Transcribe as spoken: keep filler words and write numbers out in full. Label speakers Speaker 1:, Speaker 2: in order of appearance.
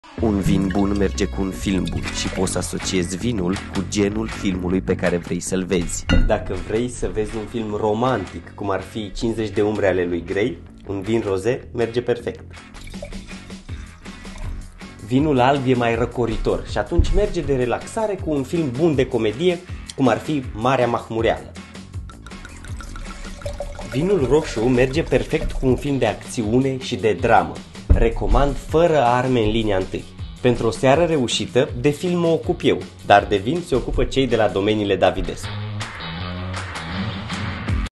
Speaker 1: Un vin bun merge cu un film bun și poți să asociezi vinul cu genul filmului pe care vrei să-l vezi. Dacă vrei să vezi un film romantic, cum ar fi cincizeci de umbre ale lui Grey, un vin roze merge perfect. Vinul alb e mai răcoritor și atunci merge de relaxare cu un film bun de comedie, cum ar fi Marea Mahmureală. Vinul roșu merge perfect cu un film de acțiune și de dramă. Recomand Fără arme în linia întâi. Pentru o seară reușită, de film mă ocup eu, dar de vin se ocupă cei de la Domeniile Davidescu.